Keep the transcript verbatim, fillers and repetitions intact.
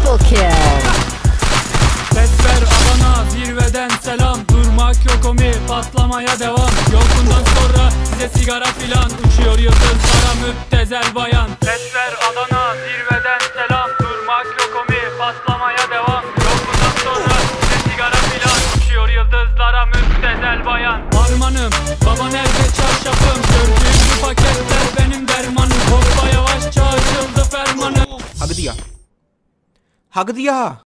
Double kill. Ses ver Adana, zirveden selam. Durmak yok omi, patlamaya devam. Yok bundan sonra size sigara filan. Uçuyor yıldızlara müptezel bayan. Ses ver Adana, zirveden selam. Durmak yok omi, patlamaya devam. Yok bundan sonra size sigara filan. Uçuyor yıldızlara müptezel bayan. Harmanım, baba nerede çarşafım? Gördüğüm bu paketler benim dermanım. Hoppa yavaşça açıldı fermanım. Hak diya. Hak diya.